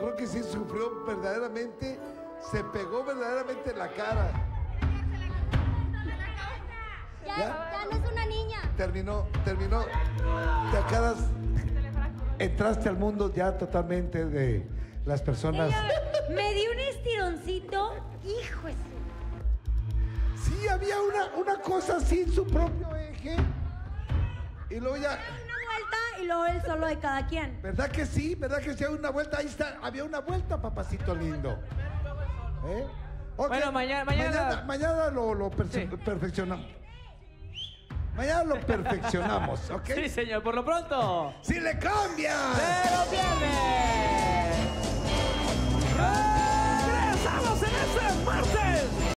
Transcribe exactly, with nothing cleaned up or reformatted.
creo que sí sufrió verdaderamente, se pegó verdaderamente en la cara. Ya, ya no es una niña. Terminó, terminó. Te acabas, entraste al mundo ya totalmente de las personas. Ella me dio un estironcito, hijo de su... Sí, había una, una cosa así en su propio eje. Y luego ya... Una vuelta y luego el solo de cada quien. ¿Verdad que sí? ¿Verdad que sí? Había una vuelta, ahí está, había una vuelta, papacito lindo. ¿Eh? Okay. Bueno, mañana- mañana- Mañana, mañana lo, lo perfe- Sí. perfeccionamos. Mañana lo perfeccionamos, ¿ok? Sí, señor, por lo pronto. ¡Si le cambias! ¡Se lo pierde! ¡Regresamos en este martes!